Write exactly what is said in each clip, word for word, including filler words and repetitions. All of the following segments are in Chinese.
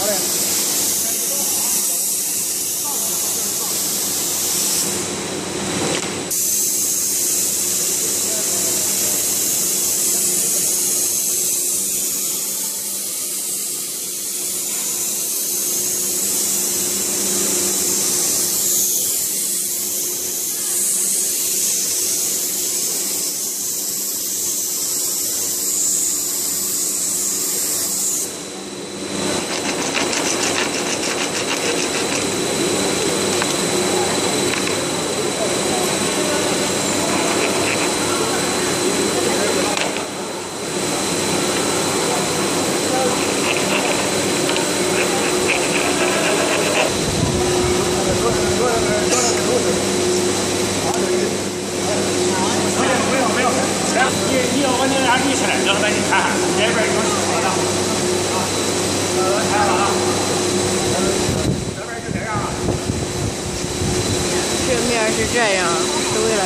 是这样，是为了。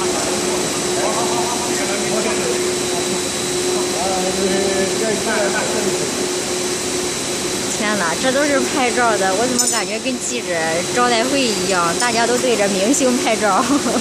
天哪，这都是拍照的，我怎么感觉跟记者招待会一样，大家都对着明星拍照。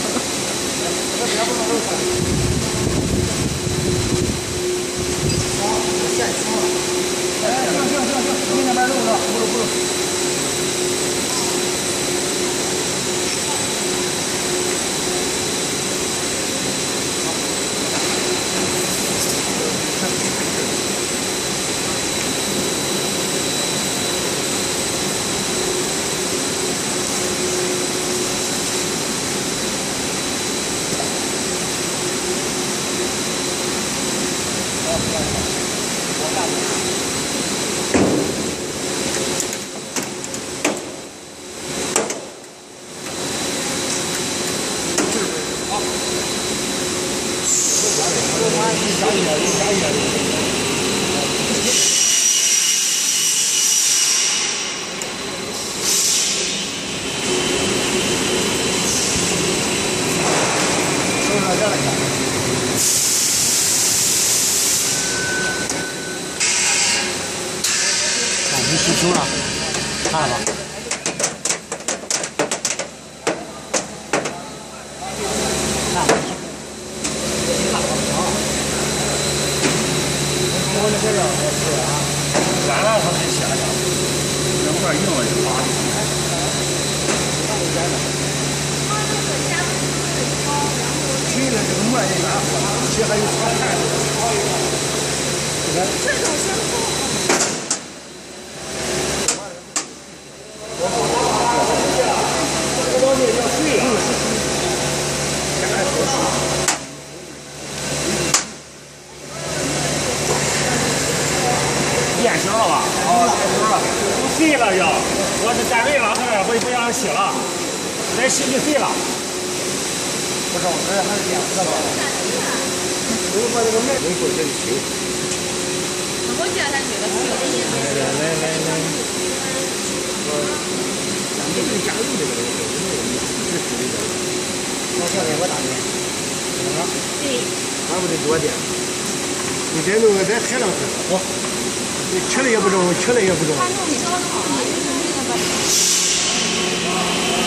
你洗球了，看了吧？看了。我那边儿是啊，完了他才下去，那块硬了就拔的。吹的这个磨的远，而且还有长炭。你看。这种先锋。 变形了吧？哦，变形了，碎了要。我是单位了，后来我也不让洗了，再洗就碎了。不是，我这还是变色了。我把这个面能做这里行。我觉得这个是有点。来来来来来。呃，咱们这加入这个东西，因为我们是属于这个。我小给我打电。怎么了？对。还不得多点。你这弄个再太浪费了。好。 吃了也不中，吃了也不中。